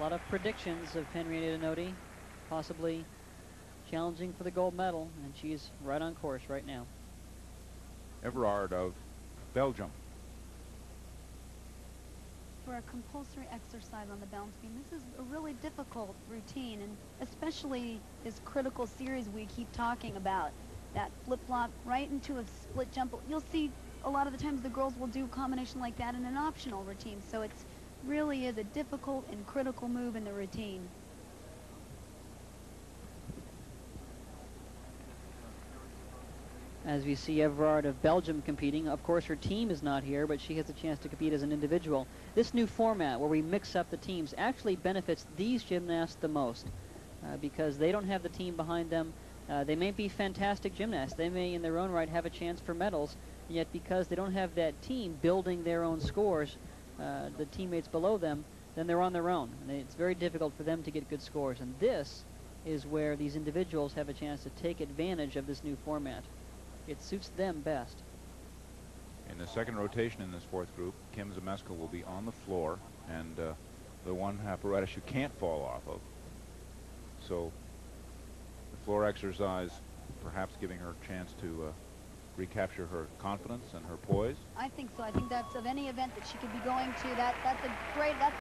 lot of predictions of Henrietta Nodi possibly challenging for the gold medal, and she's right on course right now. Everard of Belgium. For a compulsory exercise on the balance beam, this is a really difficult routine, and especially this critical series we keep talking about, that flip-flop right into a split jump. You'll see a lot of the times the girls will do a combination like that in an optional routine, so it really is a difficult and critical move in the routine. As we see Everard of Belgium competing, of course her team is not here, but she has a chance to compete as an individual. This new format where we mix up the teams actually benefits these gymnasts the most because they don't have the team behind them. They may be fantastic gymnasts. They may in their own right have a chance for medals, yet because they don't have that team building their own scores, the teammates below them, then they're on their own. And it's very difficult for them to get good scores. And this is where these individuals have a chance to take advantage of this new format. It suits them best. In the second rotation in this fourth group, Kim Zaleska will be on the floor, and the one apparatus you can't fall off of. So the floor exercise perhaps giving her a chance to recapture her confidence and her poise. I think so. I think that's of any event that she could be going to. That's a great.